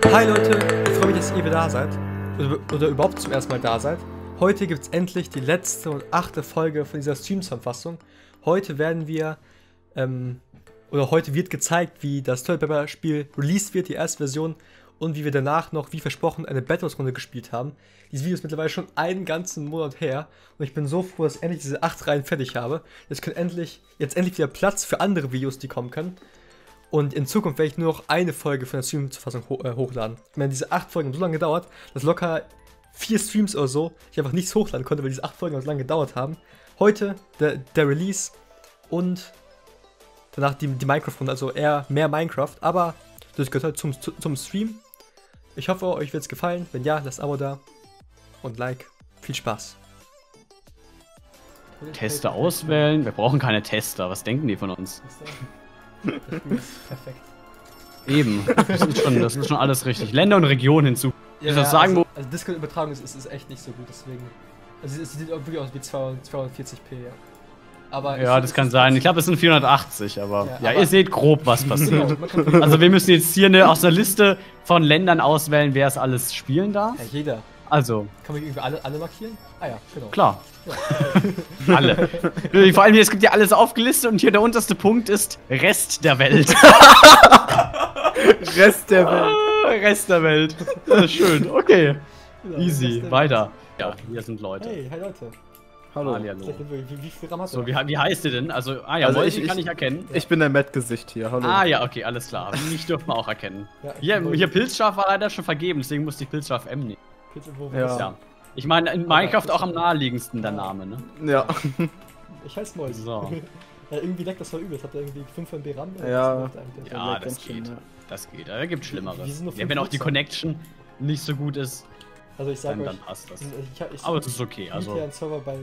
Hi Leute, ich freue mich, dass ihr wieder da seid. Oder überhaupt zum ersten Mal da seid. Heute gibt es endlich die letzte und 8. Folge von dieser Stream-Zusammenfassung. Heute werden wir, oder heute wird gezeigt, wie das Toilet Paper Spiel released wird, die erste Version. Und wie wir danach noch, wie versprochen, eine Battles-Runde gespielt haben. Dieses Video ist mittlerweile schon einen ganzen Monat her. Und ich bin so froh, dass ich endlich diese 8 Reihen fertig habe. Jetzt endlich wieder Platz für andere Videos, die kommen können. Und in Zukunft werde ich nur noch eine Folge von der Stream-Fassung hochladen. Ich meine, diese 8 Folgen haben so lange gedauert, dass locker 4 Streams oder so ich einfach nichts hochladen konnte, weil diese 8 Folgen so lange gedauert haben. Heute der Release und danach die Minecraft-Runde, also eher mehr Minecraft, aber das gehört halt zum Stream. Ich hoffe, euch wird es gefallen. Wenn ja, lasst ein Abo da und Like. Viel Spaß. Tester auswählen? Wir brauchen keine Tester. Was denken die von uns? Das Spiel ist perfekt. Eben. Das ist schon alles richtig. Länder und Regionen hinzu. Ja, das sagen, also Discord-Übertragung ist echt nicht so gut, deswegen. Also es sieht auch wirklich aus wie 240p, ja. Aber ja, das kann sein. Ich glaube, es sind 480, aber ja, aber ihr seht grob, was passiert. Genau, Also wir müssen jetzt hier aus einer Liste von Ländern auswählen, wer es alles spielen darf. Ja, jeder. Also. Kann man irgendwie alle markieren? Ah ja, genau. Klar. Ja. Alle. Vor allem hier, es gibt ja alles aufgelistet und hier der unterste Punkt ist Rest der Welt. Rest der Welt. Rest der Welt. Ja, schön, okay. Genau, Easy, weiter. Ja, hier sind Leute. Hey, hi Leute. Hallo. Wie viel Gramm hast du? So, wie heißt ihr denn? Also, ja, Also Molchi kann ich erkennen. Ich bin dein Matt-Gesicht hier, hallo. Ah ja, okay, alles klar. Mich dürfen wir auch erkennen. Ja, hier Pilzschaf war leider schon vergeben, deswegen musste ich Pilzschaf M nehmen. Ja. Ich meine, in Minecraft auch am naheliegendsten der Name, ne? Ja. Ich heiße Molchi. So. Ja, irgendwie leckt das voll übel. Habt ihr irgendwie 5 MB RAM? Ja. Ja, das geht. Das geht. Da gibt's Schlimmeres. Ja, wenn auch die Connection nicht so gut ist, also ich sag dann euch, passt das. Aber es ist okay. Also einen Server bei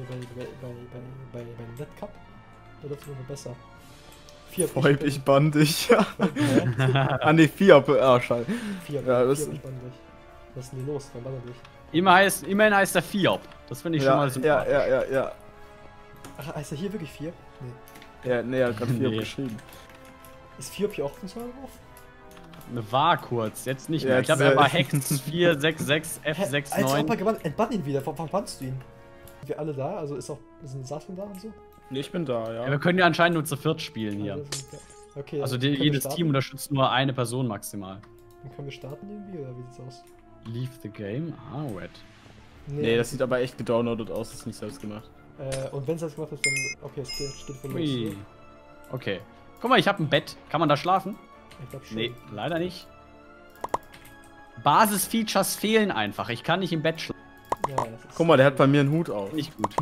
Netcup. Da läuft es noch besser. 4 Freut ich bann dich. Ah ne, 4. Ah, scheiße. 4 Ja, das ist was ist denn hier los? Wann bann dich? immerhin heißt der Fiop. Das finde ich schon mal sympathisch. Ja. Ach, heißt er hier wirklich 4? Nee. Ja, ne, er hat gerade 4 geschrieben. Ist 4 hier auch ein Server drauf? War kurz, jetzt nicht mehr. Ja, Ich glaube, er war Hex 466 F69. Entbann ihn wieder. Warum bannst du ihn? Sind wir alle da? Also sind Sachen da und so? Ne, ich bin da, ja. Ja, wir können ja anscheinend nur zu viert spielen hier. Okay, Also jedes Team unterstützt nur eine Person maximal. Dann können wir starten irgendwie, oder wie sieht's aus? Leave the game? Ah, red. Nee, das sieht aber echt gedownloadet aus, das ist nicht selbst gemacht. Und wenn es selbst gemacht ist, dann... Okay, es steht von los. Okay. Guck mal, ich habe ein Bett. Kann man da schlafen? Ich glaub schon. Nee, leider nicht. Basis-Features fehlen einfach. Ich kann nicht im Bett schlafen. Ja, guck mal, der hat bei mir einen Hut auf. Nicht gut.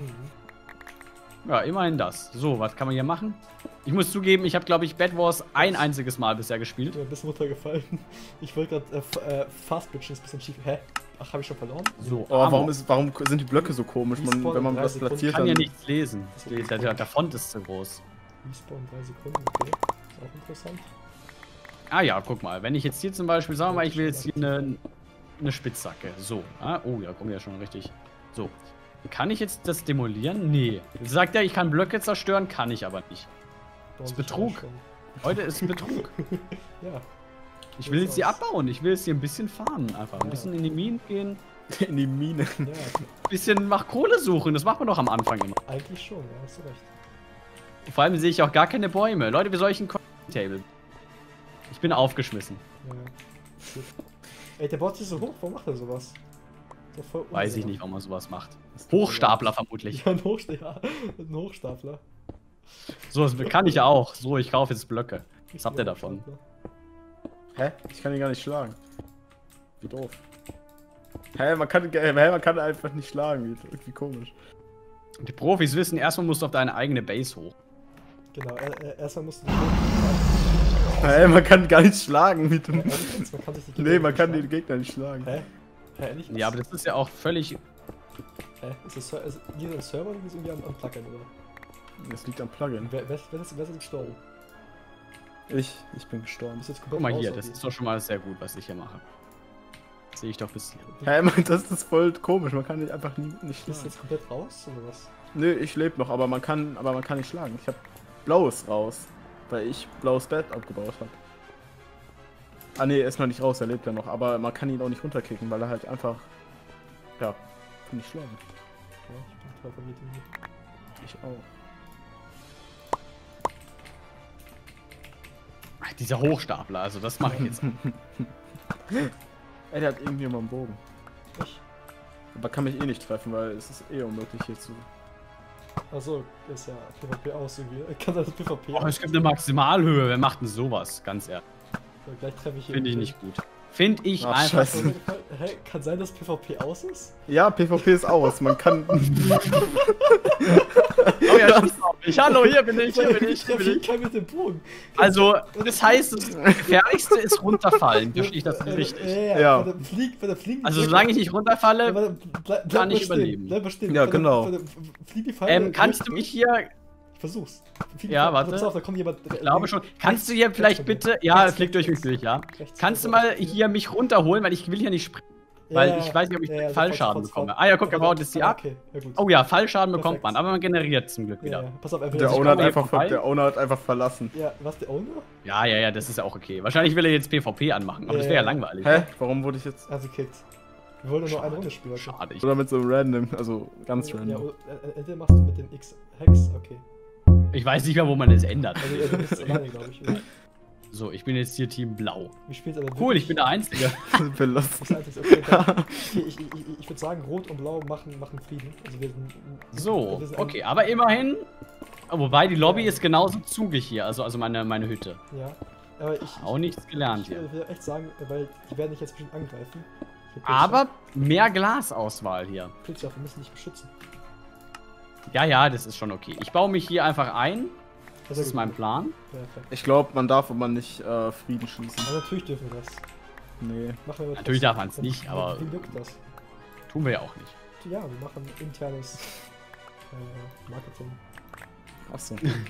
Ja, immerhin das. So, was kann man hier machen? Ich muss zugeben, ich habe, glaube ich, Bed Wars ein einziges Mal bisher gespielt. Ich bin ein bisschen runtergefallen. Ich wollte gerade Fastbridge ist ein bisschen schief. Hä? Ach, habe ich schon verloren? So, oh, warum sind die Blöcke so komisch, wenn man das platziert? Ich kann ja nichts lesen. Der Font ist zu groß. Respawn 3 Sekunden, okay. Ist auch interessant. Ah ja, guck mal. Wenn ich jetzt hier zum Beispiel, sagen wir mal, ich will jetzt hier eine Spitzhacke. So. Ah, oh, ja, kommt ja schon richtig. So. Kann ich jetzt das demolieren? Nee. Jetzt sagt er, ich kann Blöcke zerstören, kann ich aber nicht. Das ist Betrug. Heute ist Betrug. Ja. Ich will jetzt hier abbauen. Ich will jetzt hier ein bisschen farmen. Einfach ein bisschen in die Minen gehen. In die Mine. Ja. Ein bisschen nach Kohle suchen. Das macht man doch am Anfang immer. Eigentlich schon, ja, hast du recht. Vor allem sehe ich auch gar keine Bäume. Leute, wie soll ich ein Table? Ich bin aufgeschmissen. Ja. Ey, der Bot ist so hoch. Warum macht er sowas? Weiß ich nicht, warum man sowas macht. Hochstapler vermutlich. Ja, ein Hochstapler. So, das kann ich ja auch. So, ich kaufe jetzt Blöcke. Was habt ihr davon? Hä? Ich kann ihn gar nicht schlagen. Wie doof. Hä, man kann einfach nicht schlagen. Irgendwie komisch. Die Profis wissen, erstmal musst du auf deine eigene Base hoch. Genau, erstmal musst du Hä, man kann gar nicht schlagen. Nee, man kann den Gegner nicht schlagen. Hä? Ehrlich? Ja, aber das ist ja auch völlig... Hä? Ist dieser Server oder ist irgendwie am Plugin, oder? Das liegt am Plugin. Wer ist gestorben? Ich bin gestorben. Guck mal hier, das ist doch schon mal sehr gut, was ich hier mache. Sehe ich doch bis hier. Hä, das ist voll komisch, man kann nicht einfach nicht schlagen. Bist du jetzt komplett raus, oder was? Nö, ich lebe noch, aber man kann nicht schlagen. Ich hab Blaues raus, weil ich blaues Bett abgebaut habe. Ah ne, er ist noch nicht raus, er lebt ja noch. Aber man kann ihn auch nicht runterkicken, weil er halt einfach... Ja, kann nicht schlagen. Ja, ich bin total verwirrt irgendwie. Ich auch. Ach, dieser Hochstapler, also das mache ich jetzt. Ey, der hat irgendwie immer einen Bogen. Ich? Aber kann mich eh nicht treffen, weil es ist eh unmöglich hier zu... Achso, ist ja PvP aus irgendwie. Kann das PvP Oh, es gibt eine Maximalhöhe, wer macht denn sowas? Ganz ehrlich. So, gleich treffe ich hier. Finde ich nicht gut. Finde ich Ach, einfach. scheiße. Hä, kann sein, dass PvP aus ist? Ja, PvP ist aus. Man kann... Oh ja, schieß auf mich. Hallo, hier bin ich, hier bin ich, hier bin ich. Kann mit dem Bogen. Also, das heißt, das Gefährlichste ist runterfallen. Verstehe ich das nicht richtig? Ja. Bei der Fliegen Also, solange ich nicht runterfalle, bleib kann ich stehen, überleben. Bleib mal stehen. Ja, genau. Fliegen die Pfeile. kannst du mich hier... Ich versuch's. Ja, warte. Pass auf, da kommt jemand. Ich glaube schon. Kannst du hier vielleicht bitte... Ja, flieg durch mich durch, ja. Kannst du mal hier mich runterholen, weil ich will hier nicht springen. Weil ich weiß nicht, ob ich Fallschaden bekomme. Ah ja, guck, er baut jetzt die ab. Okay, ja gut. Oh ja, Fallschaden bekommt Perfekt. man, aber man generiert zum Glück wieder. Ja, pass auf, Der Owner hat einfach verlassen. Ja, was, der Owner? Ja, das ist ja auch okay. Wahrscheinlich will er jetzt PvP anmachen, aber das wäre ja langweilig. Hä? Warum wurde ich jetzt... Also kickt. Wir wollen nur eine Runde spielen. Okay. Schade. Oder mit so einem Random, also ganz Ja, random. entweder machst du mit dem X-Hex, okay. Ich weiß nicht mehr, wo man es ändert. Also, du bist alleine, glaube ich. Oder? So, ich bin jetzt hier Team Blau. Wir spielen aber Cool, ich bin der Einzige. Belassen. Okay, ich würde sagen, Rot und Blau machen Frieden. Also wir sind, So, wir sind okay, aber immerhin. Wobei, die Lobby ist genauso zugig hier, also meine Hütte. Ja, aber ich... Auch nichts gelernt hier. Ich will echt sagen, weil die werden dich jetzt bestimmt angreifen. Aber mehr Glasauswahl hier. Pilze, wir müssen dich beschützen. Ja, das ist schon okay. Ich baue mich hier einfach ein. Das ist mein Plan. Perfekt. Ich glaube, man darf aber nicht Frieden schließen. Aber natürlich dürfen wir das. Nee. Machen wir Natürlich darf man es nicht, aber wie wirkt das? tun wir ja auch nicht. Ja, wir machen internes Marketing. Achso.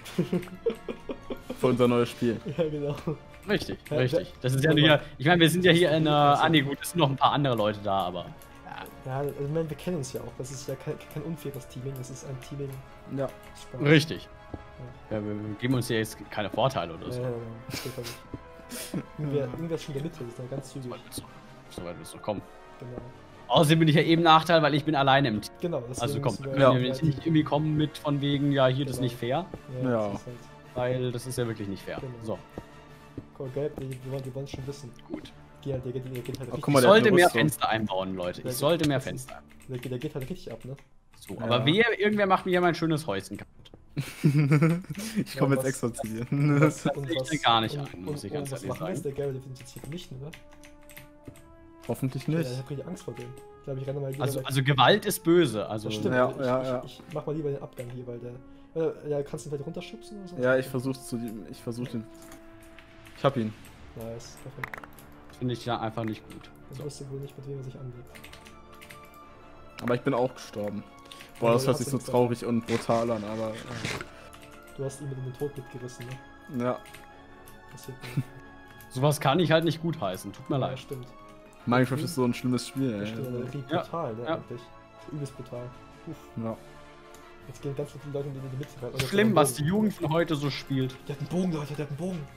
Für unser neues Spiel. Ja, genau. Richtig, Ja, richtig. Das ist ja nur, ich meine, wir sind ja hier in ah nee, gut, es sind noch ein paar andere Leute da, aber. Ja, also, ich meine, wir kennen uns ja auch. Das ist ja kein unfaires Teaming, das ist ein Teaming. Ja. Spaß. Richtig. Ja, wir geben uns ja jetzt keine Vorteile oder so. Ja, das geht halt nicht. Irgendwer ist schon in der Mitte, das ist ja ganz zügig. So weit willst du kommen. Genau. Außerdem bin ich ja eben Nachteil, weil ich bin alleine im Team. Genau, deswegen Also komm, müssen wir wir können ja nicht irgendwie kommen mit von wegen, ja, hier, das ist Genau. nicht fair. Ja. Das ist halt, Weil das ist ja wirklich nicht fair. Genau. So, guck, Gelb, die wollen schon wissen. gut. Der geht halt Oh, richtig, guck mal, Ich der hat sollte eine mehr Rüstung. Fenster einbauen, Leute. Ich sollte mehr Fenster einbauen. der geht halt richtig ab, ne? So, Ja. aber irgendwer macht mir ja mein schönes Häuschen kaputt. Ich komme Ja, jetzt was- exorzieren. Was, sehe ich denn gar nicht ein, muss ich ganz was ehrlich machen wir jetzt? sagen. Der Gelbe, der findet jetzt hier vernichten, oder? Hoffentlich Ja, nicht. ich hab richtig Angst vor dem. Ich glaube, ich renne mal lieber Also, weg. also Gewalt ist böse. Also, Das stimmt, Ja, ich, ja, ich mach mal lieber den Abgang hier, weil der... Ja, kannst du ihn vielleicht runterschubsen oder so? Ja, ich versuche den. Ich hab ihn. Nice, perfekt. finde ich ja einfach nicht gut. Das So. wusste wohl nicht, mit wem er sich anlegt. Aber ich bin auch gestorben. Boah, das hört sich so traurig und brutal an, aber. Du hast ihn mit in den Tod mitgerissen, ne? Ja. Passiert nicht. Sowas kann ich halt nicht gut heißen. Tut mir Ja, leid. stimmt. Minecraft ist so ein schlimmes Spiel, Das ey. stimmt, aber richtig Ja, brutal, ne, ja. eigentlich. Übelst brutal. Uff. Ja. Jetzt gehen ganz viele Leute in die Mitte rein. Oder Schlimm, so was einen die Bogen. Jugend von heute so spielt. Der hat einen Bogen, Leute, der hat einen Bogen.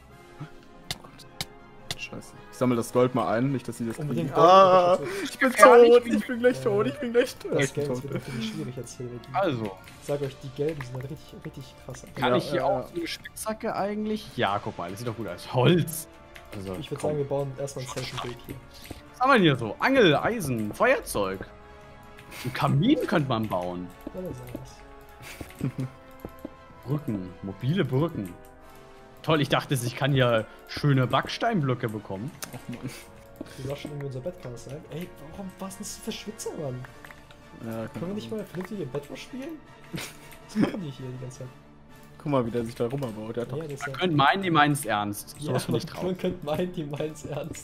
Scheiße. Ich sammle das Gold mal ein, nicht, dass sie das Unbedingt kriegen. Gold. Ah, ich bin tot, ich bin gleich Ja. tot, ich bin gleich tot. Das Ich bin Game tot. wird wirklich schwierig jetzt hier. Also, Ich sag euch, die Gelben sind halt richtig krass. kann Ja, ich hier ja, auch ja. so eine Spitzhacke eigentlich? Ja, guck mal, das sieht doch gut aus. Holz. Also, Ich würde komm. sagen, wir bauen erstmal ein Zeltenbild hier. Was haben wir denn hier so? Angel, Eisen, Feuerzeug. Ein Kamin könnte man bauen. Ja, dann sagen wir's. Brücken, mobile Brücken. Toll, ich dachte, ich kann hier schöne Backsteinblöcke bekommen. Ach Mann. Du sagst schon irgendwie unser Bett, kann das sein? Ey, warum was ist das für Schwitzer, Mann? Ja, Können wir nicht mal vernünftig im Bett was spielen? Was machen die hier die ganze Zeit? Guck mal, wie der sich da rumbaut. Der hat doch. Ja, das ist ja. Könnt meinen, die meinen es ernst. Ja, Sowas finde ich traurig. man könnte meinen, die meint's ernst.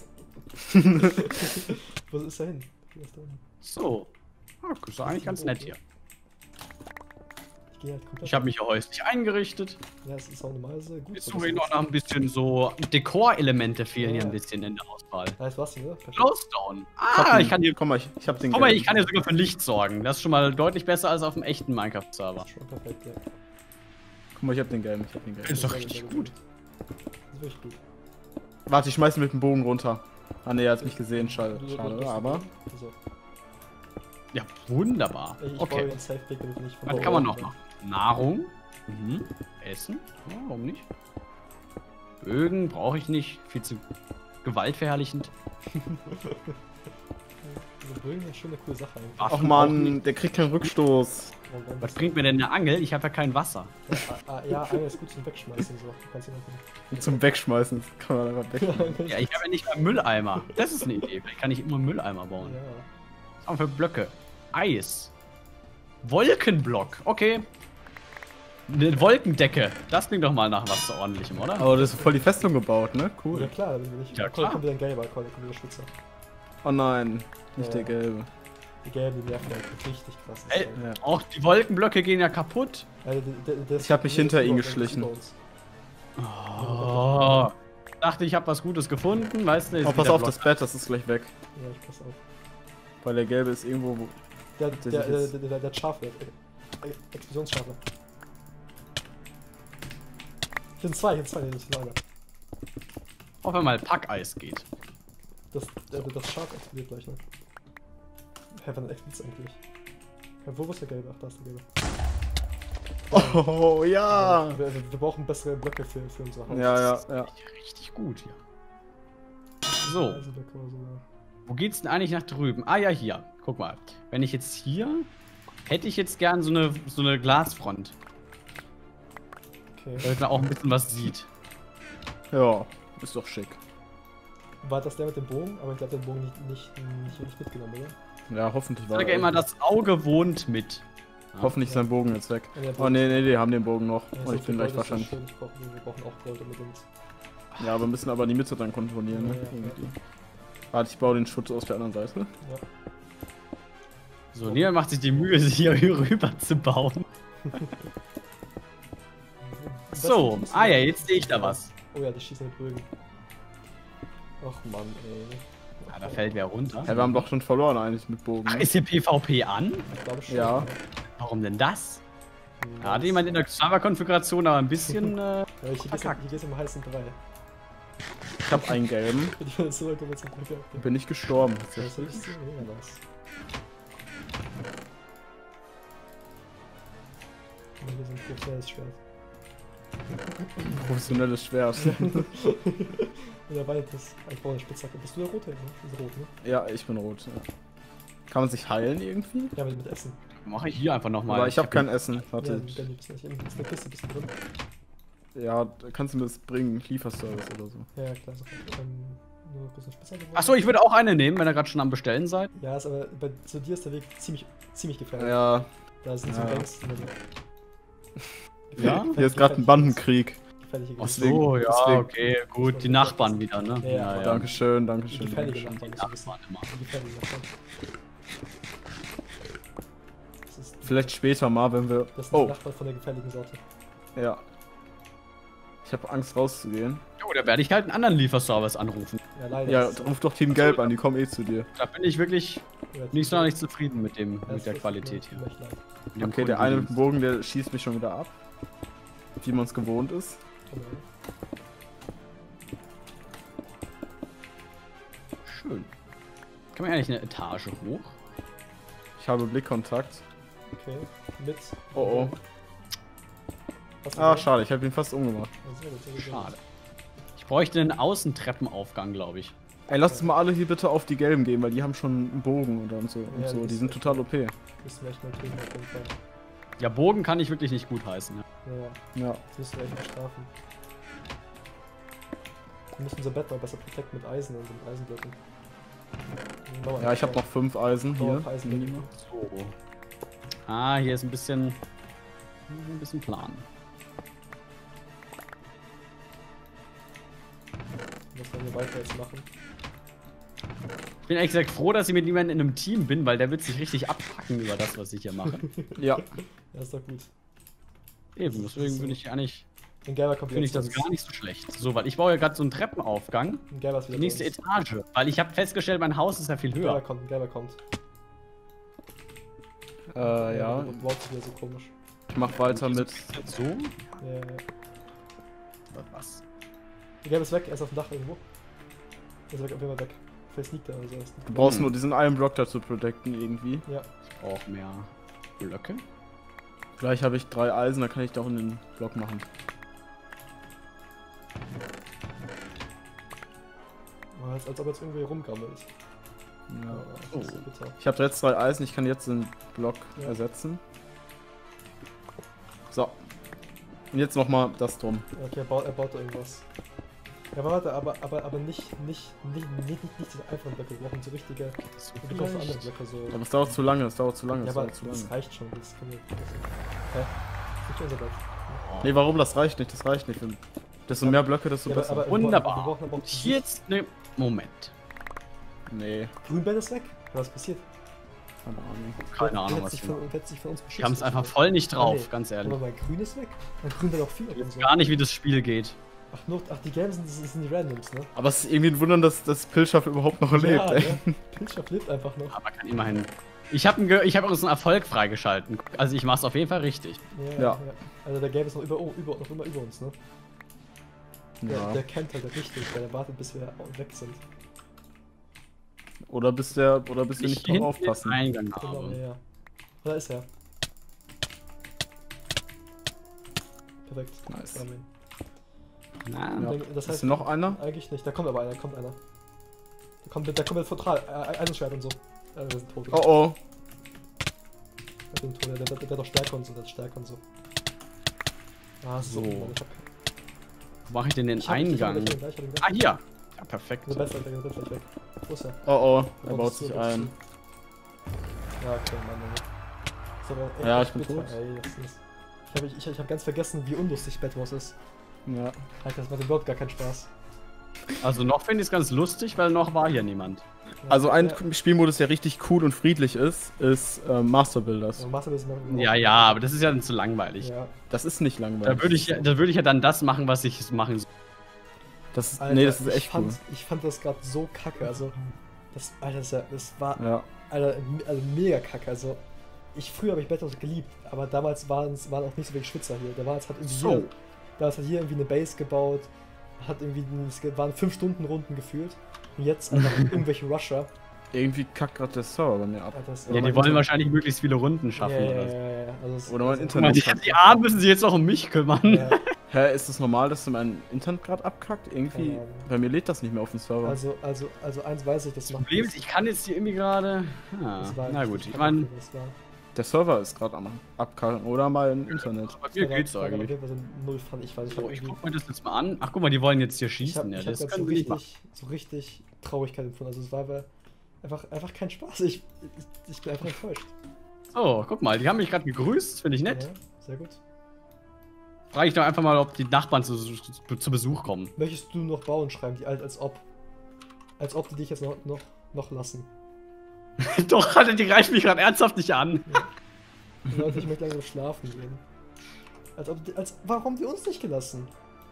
Wo ist er hin? Wo ist er hin? So. Ah, das ist eigentlich ganz nett hier. Ich gehe halt komplett. Ich habe mich hier häuslich eingerichtet. Ja, es ist auch normalerweise gut. Jetzt so, suche dass ich noch das- nach ein bisschen so Dekorelemente fehlen hier Ja. ein bisschen in der Auswahl. Da ist was hier, ne? Perfekt. Glowstone. hab Ah, ihn. ich kann hier. Guck mal, ich hab den. Guck mal, gelben. ich kann hier sogar für Licht sorgen. Das ist schon mal deutlich besser als auf dem echten Minecraft-Server. Das ist schon perfekt, ja. Guck mal, ich hab den gelben. Ich hab den gelben. Ist doch richtig gut. Das ist wirklich gut. Warte, ich schmeiß ihn mit dem Bogen runter. Ah ne, er hat mich gesehen, schade, aber... Also, Ja, wunderbar. ich Okay. baue den Safe-Pick, damit ich nicht von Was Bauern kann man noch werde. machen? Nahrung. Mhm. Essen. Ja, warum nicht? Bögen brauche ich nicht. Viel zu gewaltverherrlichend. Also Bögen ist eine schöne, coole Sache eigentlich. Waffen Ach auch man, nicht. der kriegt keinen Rückstoß. Was bringt mir denn eine Angel? Ich habe ja kein Wasser. Ja, Angel ist gut zum Wegschmeißen. So. Du kannst ihn einfach Zum Wegschmeißen, das kann man einfach weg. Ja, ich habe ja nicht mal Mülleimer. Das ist eine Idee. Vielleicht kann ich immer Mülleimer bauen. Ja. Was haben wir für Blöcke? Eis. Wolkenblock. Okay. Eine Wolkendecke. Das klingt doch mal nach was ordentlichem, oder? Aber das ist voll die Festung gebaut, ne? Ja Cool. klar, dann bin ich. Ja, Ja, klar. kommt wieder ein gelber, kommt wieder Spitzer. Oh nein, nicht der Ja. gelbe. Die gelben, die nerven halt richtig krass. Ey, Ja. auch die Wolkenblöcke gehen ja kaputt. Also, Ich hab mich hinter ihn geschlichen. Oh. Dachte, ich habe was Gutes gefunden. Weißt du, ist Oh, pass wieder auf, Block. das Bett, das ist gleich weg. Ja, ich pass auf. Weil der gelbe ist irgendwo... Wo Der ist- hat Schafe. Explosionsschafe. Ich bin zwei, nicht einer. Auch wenn mal Packeis geht. Das Schaf explodiert gleich, ne? Hä, wann explodiert eigentlich? Ja, wo ist der gelbe? Ach, da ist der gelbe. Oh, ja! Wir brauchen bessere Blöcke für unser Haus. Ja. Richtig gut hier. So, Also, da können wir so wo geht's denn eigentlich nach drüben? Ah ja, hier. Guck mal. Wenn ich jetzt hier... Hätte ich jetzt gern so eine Glasfront. okay. Damit man auch ein bisschen was sieht. Ja, ist doch schick. War das der mit dem Bogen? Aber ich glaube, den Bogen nicht mitgenommen, oder? Ja, hoffentlich Ich war sage ja immer, das Auge wohnt mit. Hoffentlich ist sein Bogen jetzt weg. Ja, der Oh Bogen- nee, die haben den Bogen noch. Ja, Und so ich viel bin gleich Gold ist wahrscheinlich... schön. Wir brauchen auch Gold unbedingt. Ja, wir müssen aber die Mitte dann kontrollieren, ne? Ja. Irgendwie. Warte, ich baue den Schutz aus der anderen Seite. Ja. So, niemand macht sich die Mühe, sich hier rüber zu bauen. So, ah ja, jetzt sehe ich da was. Oh ja, die schießen mit Bögen. Ach Mann, ey. Ja, da fällt wer runter. Ja, wir haben doch schon verloren eigentlich mit Bogen. Ach, Ne? ist hier PvP an? Ich glaube schon. Ja. Warum denn das? Hm, Da hat jemand in der Server-Konfiguration aber ein bisschen. Ja, hier verkackt. geht's um heißen 3. Ich hab einen gelben. Ich bin so kommen wir zum Glück. Bin ich gestorben. Was soll ich sehen? Ja, was. Und hier ist ein professionelles Schwert. Professionelles Schwert. Und der Wald ist. Ich brauche eine Spitzhacke. Bist du der Rote? Ne? Du bist rot, ne? Ja, ich bin rot. Ja. Kann man sich heilen irgendwie? Ja, mit Essen. Mache ich hier einfach nochmal. Aber ich habe kein Essen. Ja, Warte. dann bist du nicht. Ist eine Kiste bisschen drin. Ja, kannst du mir das bringen? Lieferservice oder so. Ja, klar. Sofort. Nur kurz eine Spitzhacke. Achso, ich würde auch eine nehmen, wenn ihr gerade schon am Bestellen seid. Ja, ist aber zu dir ist der Weg ziemlich gefährlich. Ja, Da sind so Ja. Gangs. Ja? hier ist gerade ein Bandenkrieg. Gefährliche Ach Gangs. so, ja, deswegen. okay, gut. Die Nachbarn wieder, ne? Ja, Dankeschön, Die Dankeschön. gefährliche Dankeschön. Nachbarn. Die Nachbarn immer. Die gefährliche Nachbarn. Das ist, Vielleicht später mal, wenn wir... das sind die Oh, Nachbarn von der gefährlichen Sorte. ja. Ich habe Angst rauszugehen. Jo, da werde ich halt einen anderen Lieferservice anrufen. Ja, leider. Ja, ist es ruf doch Team Gelb an, die kommen eh zu dir. Da bin ich wirklich so. Ja, nicht sonderlich zufrieden mit Ja, mit es der tut Qualität mir hier. echt leid. Mit dem Okay, der eine mit dem Kundendienst. Bogen, der schießt mich schon wieder ab. Wie man es gewohnt ist. Genau. Schön. Kann man eigentlich eine Etage hoch? Ich habe Blickkontakt. Okay. Mit. Oh oh. Was Ah, schade, ich habe ihn fast umgebracht. Schade. Ich bräuchte einen Außentreppenaufgang, glaube ich. Ey, lasst uns mal alle hier bitte auf die Gelben gehen, weil die haben schon einen Bogen und so. Und Ja, so. das Die ist sind echt total OP. Müssen wir echt mal tun, auf jeden Fall. Ja, Bogen kann ich wirklich nicht gut heißen. Ja. Ja, Ja. das müssen wir echt bestrafen. Wir müssen unser Bett mal besser protecten mit Eisen und mit Eisenblöcken. Ja, ich habe noch 5 Eisen hier. Noch Eisenblöcke. Minimum. So. Ah, hier ist ein bisschen Plan. Was wollen wir weiter jetzt machen? Ich bin ehrlich gesagt froh, dass ich mit niemandem in einem Team bin, weil der wird sich richtig abpacken über das, was ich hier mache. Ja. Ja, ist doch gut. Eben, deswegen bin ich eigentlich, Ein gelber kommt finde ich wieder das zu gar nicht so schlecht. So, weil ich baue ja gerade so einen Treppenaufgang. uns. Ein gelber ist Die wieder nächste zu uns. Etage. Weil ich habe festgestellt, mein Haus ist ja viel Ein gelber höher. kommt, ein gelber kommt. Ja. Und baut sich wieder so komisch. Ich mach weiter mit. So? Ja, ja. Was? Der gelbe ist weg, er ist auf dem Dach irgendwo. Also auf jeden Fall weg. Vielleicht liegt er oder so. Du brauchst nur diesen einen Block dazu protecten irgendwie. Ja. Ich brauche mehr Blöcke. Gleich habe ich 3 Eisen, da kann ich da auch einen Block machen. Oh, als ob jetzt irgendwie rumgammelt. Ja. Oh, das ist bitter. Ich habe jetzt 3 Eisen, ich kann jetzt den Block Ja. ersetzen. So. Und jetzt nochmal das drum. Okay, er baut da irgendwas. Ja, warte, aber nicht diese einfachen Blöcke, wir brauchen so richtige. Wir brauchen andere Blöcke so. Aber es dauert zu lange, es dauert zu lange, Ja, es aber dauert zu das lange. reicht schon, das können wir. Hä? Das ist unser Bett. Nee, warum? Das reicht nicht, das reicht nicht. Desto mehr Blöcke, desto Ja, besser. aber- Wunderbar. wir brauchen aber auch Und hier jetzt ne Moment. Nee, Grünbett ist weg? Was passiert? keine Ahnung. Keine Ahnung, Wer was sich ich von, wer hat sich von uns beschissen? Die haben es einfach voll nicht Ah, drauf, nee. ganz ehrlich. Aber mein Grün ist weg? Mein Grün wird auch 4 und so. Gar nicht, wie das Spiel geht. Ach, die Gelben sind die Randoms, ne? Aber es ist irgendwie ein Wunder, dass das Pilschaft überhaupt noch lebt, Ja, ey. ne? Pilschaft lebt einfach noch. Aber kann immerhin. Ich habe hab auch so einen Erfolg freigeschalten. Also ich mach's auf jeden Fall richtig. Ja. Also der Gelbe ist noch immer über uns, ne? Ja. Der kennt halt richtig, der wartet, bis wir weg sind. Oder bis wir nicht drauf hinten aufpassen. den Eingang Genau, habe. ja. Da ist er. Perfekt. Nice. Wir haben ihn. Na, Ja. Das Ist heißt, hier noch einer? eigentlich nicht. Da kommt aber einer, Da kommt mit Frontal, Eisenschwert und so. Wir sind tot. Oh oh. Ich bin tot. Der hat doch Stärke und so, der hat Stärke und so. Ah, So. Ich hab- wo mache ich denn den ich hab ihn Eingang? gleich, ich hab ihn gleich. Ah, hier. Ja, perfekt. Der Beste, der wird gleich weg. Wo ist er? Oh oh. Der Er baut zu, sich der baut ein. zu. Ja, okay, Mann. Ist aber echt Ja, ich bin bitter, tot. ey, das ist- Ich hab ganz vergessen, wie unlustig Bedwars ist. Ja. Alter, das macht überhaupt gar keinen Spaß. Also noch finde ich es ganz lustig, weil noch war hier niemand. Ja, Also ein ja, Spielmodus, der richtig cool und friedlich ist Master Builders. ja, Master ist noch- Ja, ja, aber das ist ja dann zu langweilig. Ja, Das ist nicht langweilig. Da würde ich ja dann das machen, was ich machen soll. Das ist, Alter, nee, das ist echt cool. Ich fand das gerade so kacke, also. Das war. Ja. Alter, also mega kacke, also. Früher habe ich Bedwars geliebt, aber damals waren auch nicht so viele Schwitzer hier. Da war jetzt halt irgendwie So. hier. Damals hat hier irgendwie eine Base gebaut, es waren 5-Stunden-Runden gefühlt. Und jetzt einfach irgendwelche Rusher. Irgendwie kackt gerade der Server bei mir ab. Alter, das- Ja, die wollen wahrscheinlich möglichst viele Runden schaffen. Ja, oder so. ja. Also es- Oder mein also- Internet. Die Armen müssen sich jetzt auch um mich kümmern. Ja, Hä, ist es normal, dass du mein Internet gerade abkackt? Irgendwie, Keine Ahnung. bei mir lädt das nicht mehr auf dem Server. also eins weiß ich, das Das macht. Problem ist, ich kann jetzt hier irgendwie gerade. das war Na richtig gut, ich kacke, meine, das war- Der Server ist gerade am abkacken oder mein Internet. bei mir war- geht's das war auf eigentlich. jeden Fall so null fand ich, weil ich So, fand ich irgendwie- guck mir das jetzt mal an. Ach guck mal, die wollen jetzt hier ich schießen. hab Ja, grad das so können wir nicht machen. richtig Traurigkeit empfunden. Also es war aber einfach kein Spaß. Ich bin einfach enttäuscht. So, guck mal, die haben mich gerade gegrüßt. Das finde ich nett. Ja, sehr gut. Frage ich doch einfach mal, ob die Nachbarn zu Besuch kommen. Möchtest du noch bauen schreiben, die als ob die dich jetzt noch lassen. Doch, Alter, die greifen mich gerade ernsthaft nicht an. Leute, ich möchte langsam schlafen gehen. Warum die uns nicht gelassen?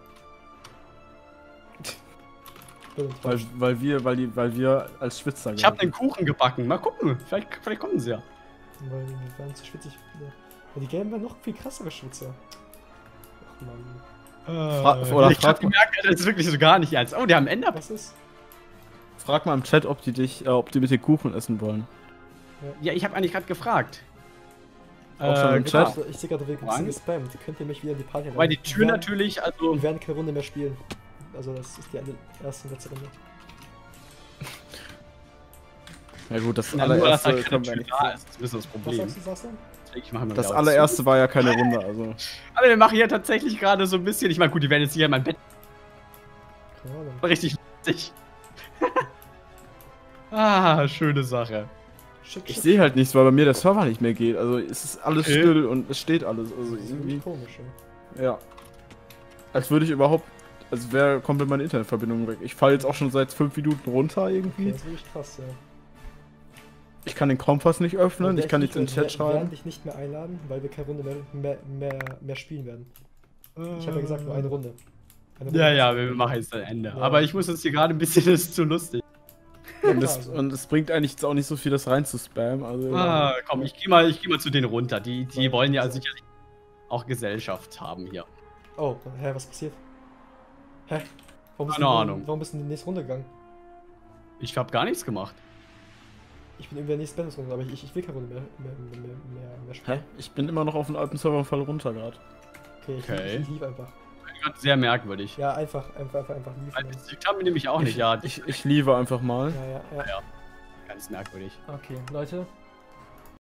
Ich bin enttäuscht. Weil wir als Schwitzer Ich habe gelten. den Kuchen gebacken. Mal gucken. Vielleicht kommen sie ja. Weil wir waren zu schwitzig. Ja, die Gelben waren noch viel krassere Schwitzer. Ach man. Oder Ich hab gemerkt, das ist wirklich so gar nicht ernst. Oh, die haben Ender. Was ist? Frag mal im Chat, ob die mit den Kuchen essen wollen. Ja, ich habe eigentlich gerade gefragt. Auch schon im genau. Chat? Ich sehe gerade, wir Wann? sind gespammt. Könnt ihr mich wieder in die Party Weil die Tür Wir werden- natürlich, also. Wir werden keine Runde mehr spielen. Also das ist die erste und letzte Runde. Ja gut, das Ja, nur, dass allererste halt keine können wir Tür nicht. da ist. Das ist das Was Problem. sagst du, Sascha? Deswegen machen wir Das wieder allererste war ja keine Runde, also. Aber wir machen hier tatsächlich gerade so ein bisschen. Ich meine, gut, die werden jetzt hier in mein Bett. Keine Ahnung. Richtig lustig. Ah, schöne Sache. Schick, Ich sehe halt nichts, weil bei mir der Server nicht mehr geht. Also es ist alles Okay. still und es steht alles. Also Das ist irgendwie. irgendwie komisch, ja. Ja. Als würde ich überhaupt. Als wäre komplett meine Internetverbindung weg. Ich falle jetzt auch schon seit 5 Minuten runter Okay, irgendwie. das ist wirklich krass, ja. Ich kann den Kompass nicht öffnen, ich kann nichts in den Chat Wir werden schreiben. dich nicht mehr einladen, weil wir keine Runde mehr spielen werden. Ich habe ja gesagt, nur eine Runde. Eine Runde. Ja, ja, wir machen jetzt ein Ende. Ja. Aber ich muss jetzt hier gerade ein bisschen, das ist zu lustig. Ja, Und klar, es, also. und es bringt eigentlich jetzt auch nicht so viel, das rein zu spammen. Also, Ah, komm, ich geh mal zu denen runter. Die wollen ja sicherlich auch Gesellschaft haben hier. Oh, hä, was passiert? Hä? Keine Ahnung. Warum bist du in die nächste Runde gegangen? Ich habe gar nichts gemacht. Ich bin irgendwie der nächste Bandesrunde, aber ich will keine Runde mehr spielen. Hä? Ich bin immer noch auf dem alten Server und fall runter gerade. Okay, ich lief einfach. Sehr merkwürdig. Ja, einfach liefen. Das haben wir nämlich auch nicht, ja. Ich liebe einfach mal. Ja. Ganz merkwürdig. Okay, Leute,